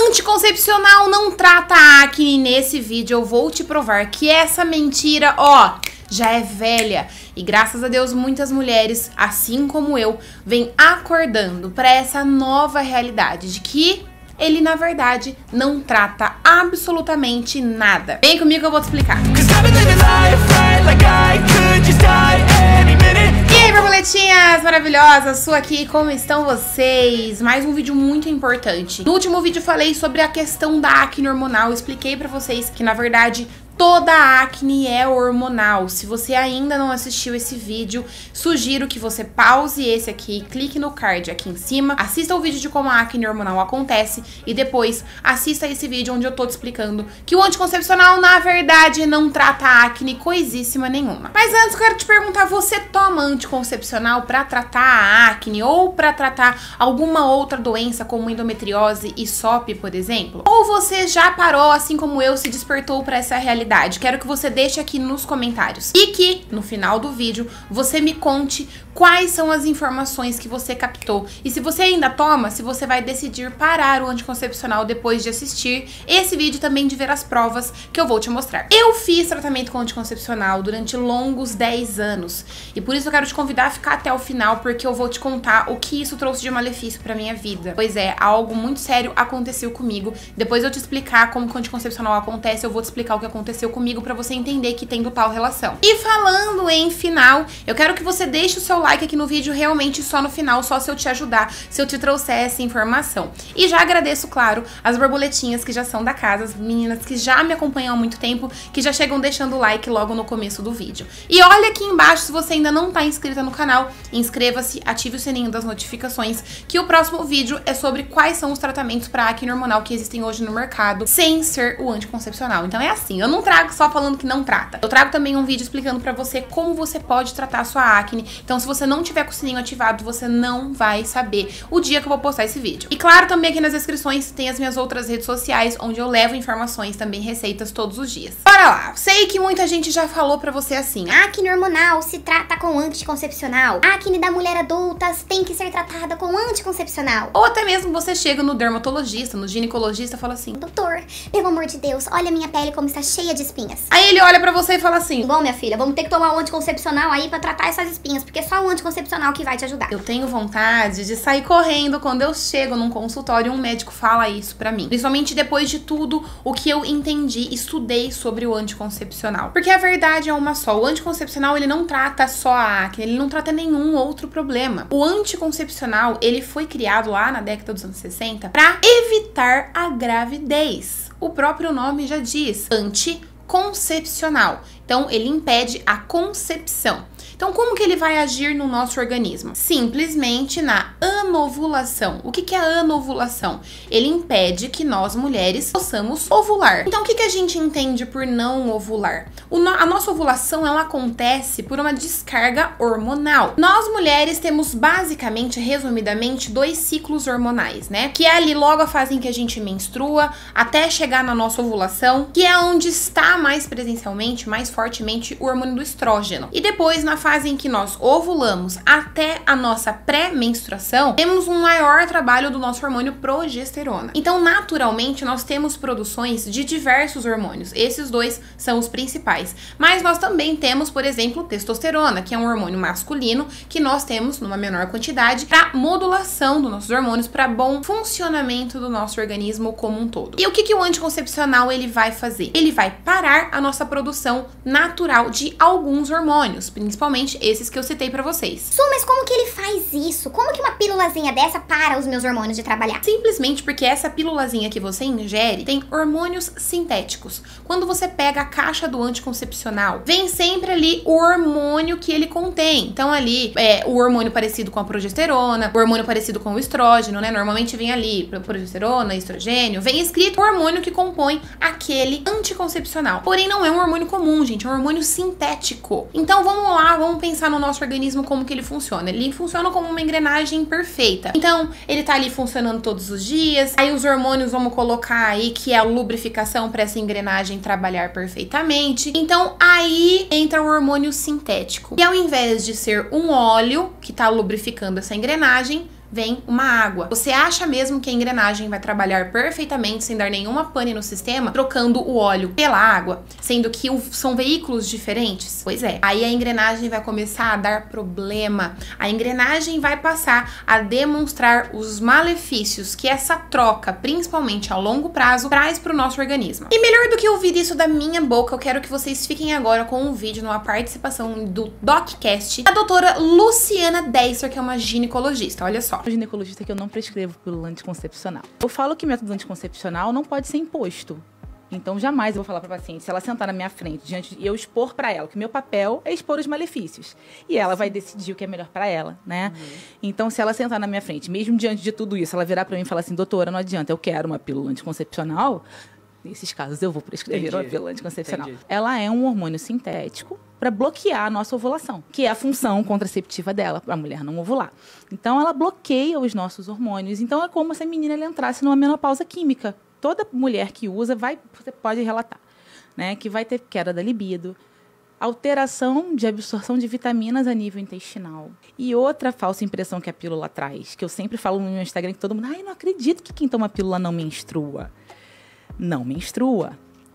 Anticoncepcional não trata a acne. Nesse vídeo eu vou te provar que essa mentira, ó, já é velha. E graças a Deus muitas mulheres, assim como eu, vêm acordando para essa nova realidade de que ele, na verdade, não trata absolutamente nada. Vem comigo que eu vou te explicar. E aí, borboletinhas maravilhosas, sou aqui, como estão vocês? Mais um vídeo muito importante. No último vídeo eu falei sobre a questão da acne hormonal, eu expliquei pra vocês que, na verdade, toda a acne é hormonal. Se você ainda não assistiu esse vídeo, sugiro que você pause esse aqui, clique no card aqui em cima, assista o vídeo de como a acne hormonal acontece e depois assista esse vídeo onde eu tô te explicando que o anticoncepcional, na verdade, não trata a acne coisíssima nenhuma. Mas antes eu quero te perguntar, você toma anticoncepcional pra tratar a acne ou pra tratar alguma outra doença como endometriose e SOP, por exemplo? Ou você já parou, assim como eu, se despertou pra essa realidade? Quero que você deixe aqui nos comentários e que no final do vídeo você me conte quais são as informações que você captou e se você ainda toma, se você vai decidir parar o anticoncepcional depois de assistir esse vídeo, também de ver as provas que eu vou te mostrar. Eu fiz tratamento com anticoncepcional durante longos 10 anos e por isso eu quero te convidar a ficar até o final, porque eu vou te contar o que isso trouxe de malefício pra minha vida. Pois é, algo muito sério aconteceu comigo. Depois eu te explicar como que o anticoncepcional acontece, eu vou te explicar o que aconteceu comigo pra você entender que tem total relação. E falando em final, eu quero que você deixe o seu like aqui no vídeo realmente só no final, só se eu te ajudar, se eu te trouxer essa informação. E já agradeço, claro, as borboletinhas que já são da casa, as meninas que já me acompanham há muito tempo, que já chegam deixando o like logo no começo do vídeo. E olha aqui embaixo, se você ainda não tá inscrita no canal, inscreva-se, ative o sininho das notificações, que o próximo vídeo é sobre quais são os tratamentos para acne hormonal que existem hoje no mercado, sem ser o anticoncepcional. Então é assim, eu não trago só falando que não trata. Eu trago também um vídeo explicando pra você como você pode tratar a sua acne. Então se você não tiver com o sininho ativado, você não vai saber o dia que eu vou postar esse vídeo. E claro, também aqui nas descrições tem as minhas outras redes sociais, onde eu levo informações, também receitas todos os dias. Bora lá! Sei que muita gente já falou pra você assim: a acne hormonal se trata com anticoncepcional. A acne da mulher adulta tem que ser tratada com anticoncepcional. Ou até mesmo você chega no dermatologista, no ginecologista e fala assim: doutor, pelo amor de Deus, olha minha pele como está cheia de espinhas. Aí ele olha pra você e fala assim: bom, minha filha, vamos ter que tomar um anticoncepcional aí pra tratar essas espinhas, porque é só o anticoncepcional que vai te ajudar. Eu tenho vontade de sair correndo quando eu chego num consultório e um médico fala isso pra mim. Principalmente depois de tudo o que eu entendi, estudei sobre o anticoncepcional. Porque a verdade é uma só: o anticoncepcional, ele não trata só a acne, ele não trata nenhum outro problema. O anticoncepcional, ele foi criado lá na década dos anos 60 pra evitar a gravidez. O próprio nome já diz, anticoncepcional. Então, ele impede a concepção. Então, como que ele vai agir no nosso organismo? Simplesmente na anovulação. O que é a anovulação? Ele impede que nós, mulheres, possamos ovular. Então, o que a gente entende por não ovular? A nossa ovulação, ela acontece por uma descarga hormonal. Nós, mulheres, temos basicamente, resumidamente, 2 ciclos hormonais, né? Que é ali logo a fase em que a gente menstrua, até chegar na nossa ovulação, que é onde está mais presencialmente, mais fortemente, o hormônio do estrógeno. E depois, na fase em que nós ovulamos até a nossa pré-menstruação, temos um maior trabalho do nosso hormônio progesterona. Então, naturalmente, nós temos produções de diversos hormônios. Esses 2 são os principais. Mas nós também temos, por exemplo, testosterona, que é um hormônio masculino que nós temos numa menor quantidade para modulação dos nossos hormônios, para bom funcionamento do nosso organismo como um todo. E o que o anticoncepcional ele vai fazer? Ele vai parar a nossa produção natural de alguns hormônios, principalmente esses que eu citei pra vocês. Su, mas como que ele faz isso? Como que uma pílulazinha dessa para os meus hormônios de trabalhar? Simplesmente porque essa pílulazinha que você ingere tem hormônios sintéticos. Quando você pega a caixa do anticoncepcional, vem sempre ali o hormônio que ele contém. Então ali é o hormônio parecido com a progesterona, o hormônio parecido com o estrógeno, né? Normalmente vem ali progesterona, estrogênio, vem escrito o hormônio que compõe aquele anticoncepcional. Porém, não é um hormônio comum, gente, é um hormônio sintético. Então vamos lá, vamos pensar no nosso organismo como que ele funciona. Ele funciona como uma engrenagem perfeita. Então, ele tá ali funcionando todos os dias. Aí os hormônios, vamos colocar aí que é a lubrificação para essa engrenagem trabalhar perfeitamente. Então, aí entra o hormônio sintético. E ao invés de ser um óleo que tá lubrificando essa engrenagem, vem uma água. Você acha mesmo que a engrenagem vai trabalhar perfeitamente sem dar nenhuma pane no sistema, trocando o óleo pela água, sendo que são veículos diferentes? Pois é, aí a engrenagem vai começar a dar problema. A engrenagem vai passar a demonstrar os malefícios que essa troca, principalmente a longo prazo, traz para o nosso organismo. E melhor do que ouvir isso da minha boca, eu quero que vocês fiquem agora com um vídeo numa participação do DocCast da doutora Luciana Deister, que é uma ginecologista. Olha só. O ginecologista que eu não prescrevo pílula anticoncepcional. Eu falo que método anticoncepcional não pode ser imposto. Então, jamais eu vou falar para a paciente, se ela sentar na minha frente, diante de eu expor para ela, que o meu papel é expor os malefícios. E ela vai decidir o que é melhor para ela, né? Então, se ela sentar na minha frente, mesmo diante de tudo isso, ela virar para mim e falar assim, doutora, não adianta, eu quero uma pílula anticoncepcional, nesses casos eu vou prescrever uma pílula anticoncepcional. Ela é um hormônio sintético para bloquear a nossa ovulação, que é a função contraceptiva dela, para a mulher não ovular. Então, ela bloqueia os nossos hormônios. Então, é como se a menina ela entrasse numa menopausa química. Toda mulher que usa, você pode relatar, né, que vai ter queda da libido, alteração de absorção de vitaminas a nível intestinal. E outra falsa impressão que a pílula traz, que eu sempre falo no meu Instagram, que todo mundo, ai, não acredito que quem toma pílula não menstrua. Não menstrua.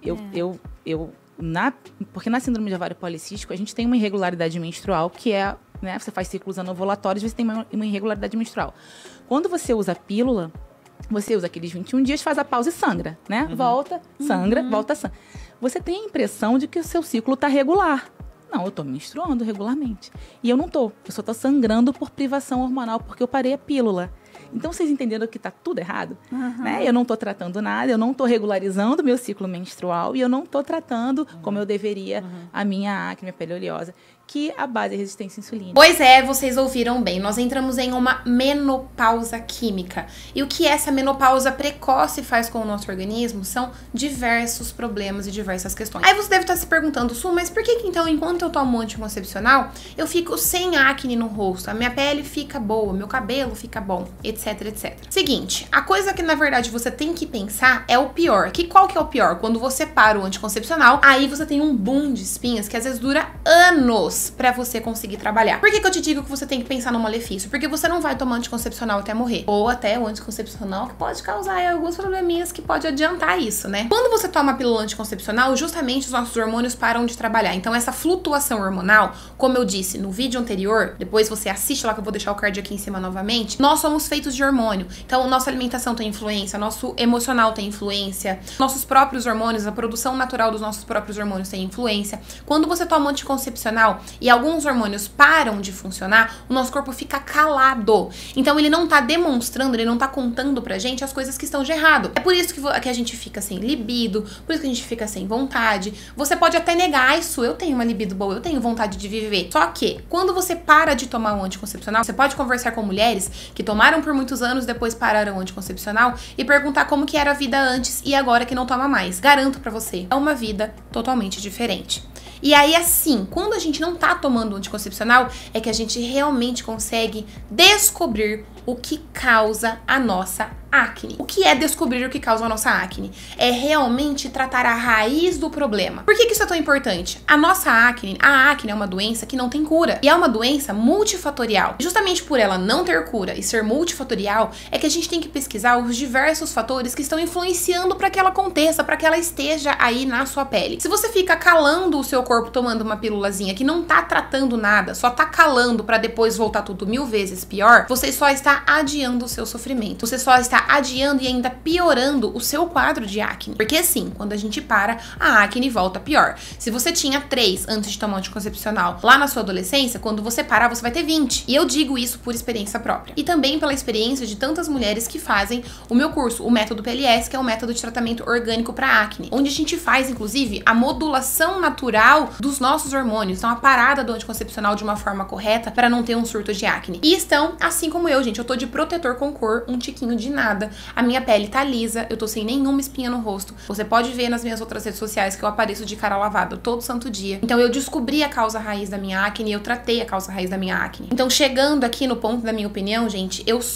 Porque na síndrome de ovário policístico, a gente tem uma irregularidade menstrual, que é, né, você faz ciclos anovulatórios, você tem uma irregularidade menstrual. Quando você usa a pílula, você usa aqueles 21 dias, faz a pausa e sangra, né? Volta, sangra, volta, sangra. Você tem a impressão de que o seu ciclo está regular. Não, eu estou menstruando regularmente. E eu não estou. Eu só estou sangrando por privação hormonal, porque eu parei a pílula. Então, vocês entenderam que está tudo errado? Né? Eu não estou tratando nada, eu não estou regularizando o meu ciclo menstrual e eu não estou tratando como eu deveria a minha acne, minha pele oleosa, que a base é a resistência insulínica. Pois é, vocês ouviram bem. Nós entramos em uma menopausa química. E o que essa menopausa precoce faz com o nosso organismo são diversos problemas e diversas questões. Aí você deve estar se perguntando, Su, mas por que então, enquanto eu tomo anticoncepcional, eu fico sem acne no rosto, a minha pele fica boa, meu cabelo fica bom, etc, etc. Seguinte, a coisa que na verdade você tem que pensar é o pior. Qual que é o pior? Quando você para o anticoncepcional, aí você tem um boom de espinhas que às vezes dura anos pra você conseguir trabalhar. Por que eu te digo que você tem que pensar no malefício? Porque você não vai tomar anticoncepcional até morrer. Ou até o anticoncepcional que pode causar alguns probleminhas que pode adiantar isso, né? Quando você toma a pílula anticoncepcional, justamente os nossos hormônios param de trabalhar. Então essa flutuação hormonal, como eu disse no vídeo anterior, depois você assiste lá que eu vou deixar o card aqui em cima novamente, nós somos feitos de hormônio. Então nossa alimentação tem influência, nosso emocional tem influência, nossos próprios hormônios, a produção natural dos nossos próprios hormônios tem influência. Quando você toma anticoncepcional e alguns hormônios param de funcionar, o nosso corpo fica calado. Então ele não tá demonstrando, ele não tá contando pra gente as coisas que estão de errado. É por isso que a gente fica sem libido, por isso que a gente fica sem vontade. Você pode até negar, isso, eu tenho uma libido boa, eu tenho vontade de viver. Só que, quando você para de tomar um anticoncepcional, você pode conversar com mulheres que tomaram por muitos anos, depois pararam o anticoncepcional e perguntar como que era a vida antes e agora que não toma mais. Garanto pra você, é uma vida totalmente diferente. E aí, assim, quando a gente não tá tomando anticoncepcional, é que a gente realmente consegue descobrir o que causa a nossa acne. O que é descobrir o que causa a nossa acne? É realmente tratar a raiz do problema. Por que isso é tão importante? A acne é uma doença que não tem cura. E é uma doença multifatorial. E justamente por ela não ter cura e ser multifatorial, é que a gente tem que pesquisar os diversos fatores que estão influenciando para que ela aconteça, para que ela esteja aí na sua pele. Se você fica calando o seu corpo tomando uma pílulazinha que não tá tratando nada, só tá calando para depois voltar tudo 1000 vezes pior, você só está adiando o seu sofrimento. Você só está adiando e ainda piorando o seu quadro de acne. Porque assim, quando a gente para, a acne volta pior. Se você tinha 3 antes de tomar anticoncepcional lá na sua adolescência, quando você parar, você vai ter 20. E eu digo isso por experiência própria. E também pela experiência de tantas mulheres que fazem o meu curso, o método PLS, que é um método de tratamento orgânico para acne, onde a gente faz, inclusive, a modulação natural dos nossos hormônios. Então, a parada do anticoncepcional de uma forma correta para não ter um surto de acne. E estão, assim como eu, gente, eu tô de protetor com cor, um tiquinho de nada. A minha pele tá lisa, eu tô sem nenhuma espinha no rosto. Você pode ver nas minhas outras redes sociais que eu apareço de cara lavada todo santo dia. Então eu descobri a causa raiz da minha acne e eu tratei a causa raiz da minha acne. Então chegando aqui no ponto da minha opinião, gente, eu sou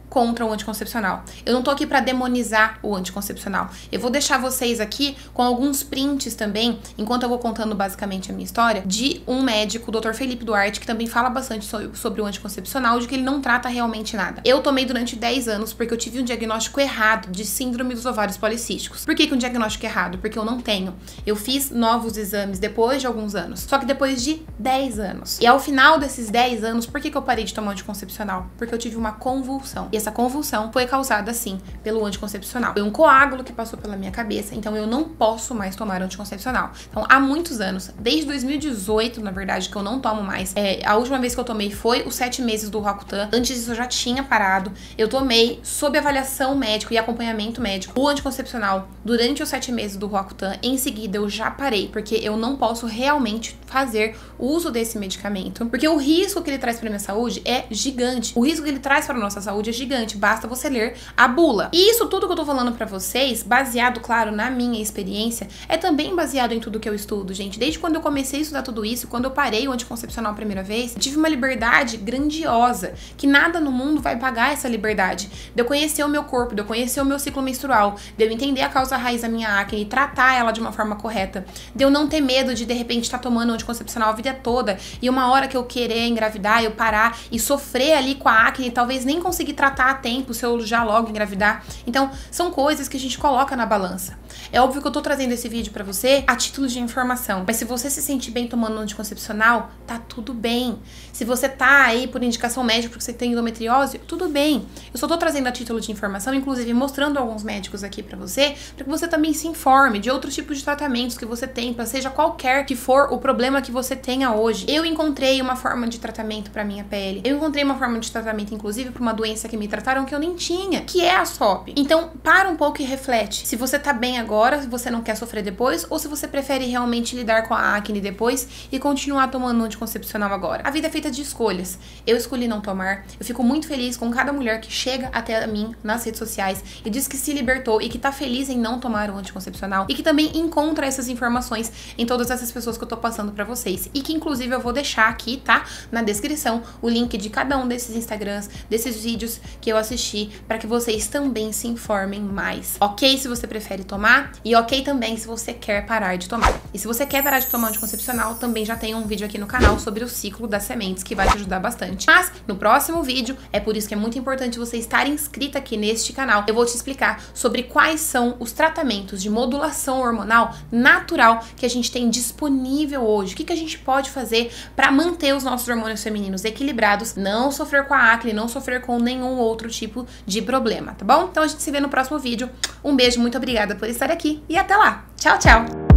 contra o anticoncepcional. Eu não tô aqui pra demonizar o anticoncepcional. Eu vou deixar vocês aqui com alguns prints também, enquanto eu vou contando basicamente a minha história, de um médico, o Dr. Felipe Duarte, que também fala bastante sobre o anticoncepcional, de que ele não trata realmente nada. Eu tomei durante 10 anos porque eu tive um diagnóstico errado de síndrome dos ovários policísticos. Por que um diagnóstico errado? Porque eu não tenho. Eu fiz novos exames depois de alguns anos, só que depois de 10 anos. E ao final desses 10 anos, por que eu parei de tomar anticoncepcional? Porque eu tive uma convulsão. E essa convulsão foi causada, sim, pelo anticoncepcional. Foi um coágulo que passou pela minha cabeça, então eu não posso mais tomar anticoncepcional. Então, há muitos anos, desde 2018, na verdade, que eu não tomo mais. A última vez que eu tomei foi os 7 meses do Roacutan. Antes disso, eu já tinha parado. Eu tomei, sob avaliação médica e acompanhamento médico, o anticoncepcional durante os 7 meses do Roacutan. Em seguida, eu já parei, porque eu não posso realmente fazer uso desse medicamento, porque o risco que ele traz para minha saúde é gigante. O risco que ele traz para nossa saúde é gigante, basta você ler a bula. E isso tudo que eu tô falando para vocês, baseado, claro, na minha experiência, é também baseado em tudo que eu estudo, gente. Desde quando eu comecei a estudar tudo isso, quando eu parei o anticoncepcional a primeira vez, eu tive uma liberdade grandiosa, que nada no mundo vai pagar essa liberdade. De eu conhecer o meu corpo, de eu conhecer o meu ciclo menstrual, de eu entender a causa raiz da minha acne e tratar ela de uma forma correta, de eu não ter medo de repente estar tomando anticoncepcional a vida toda e uma hora que eu querer engravidar, eu parar e sofrer ali com a acne e talvez nem conseguir tratar a tempo se eu já logo engravidar. Então, são coisas que a gente coloca na balança. É óbvio que eu tô trazendo esse vídeo pra você a título de informação, mas se você se sente bem tomando um anticoncepcional, tá tudo bem. Se você tá aí por indicação médica porque você tem endometriose, tudo bem. Eu só tô trazendo a título de informação, inclusive mostrando alguns médicos aqui pra você, para que você também se informe de outros tipos de tratamentos que você tem, pra seja qualquer que for o problema que você tenha hoje. Eu encontrei uma forma de tratamento pra minha pele. Eu encontrei uma forma de tratamento, inclusive, pra uma doença que me trataram que eu nem tinha, que é a SOP. Então, para um pouco e reflete. Se você tá bem agora, se você não quer sofrer depois, ou se você prefere realmente lidar com a acne depois e continuar tomando anticoncepcional agora. A vida é feita de escolhas. Eu escolhi não tomar. Eu fico muito feliz com cada mulher que chega até mim nas redes sociais e diz que se libertou e que tá feliz em não tomar o anticoncepcional e que também encontra essas informações em todas essas pessoas que eu tô passando pra vocês. E que, inclusive, eu vou deixar aqui, tá? Na descrição, o link de cada um desses Instagrams, desses vídeos que eu assisti, pra que vocês também se informem mais. Ok se você prefere tomar e ok também se você quer parar de tomar. E se você quer parar de tomar anticoncepcional, também já tem um vídeo aqui no canal sobre o ciclo das sementes que vai te ajudar bastante. Mas no próximo vídeo, é por isso que é muito importante você estar inscrita aqui neste canal. Eu vou te explicar sobre quais são os tratamentos de modulação hormonal natural que a gente tem disponível hoje. O que a gente pode fazer para manter os nossos hormônios femininos equilibrados, não sofrer com a acne, não sofrer com nenhum outro tipo de problema, tá bom? Então a gente se vê no próximo vídeo. Um beijo, muito obrigada por estar aqui e até lá. Tchau, tchau!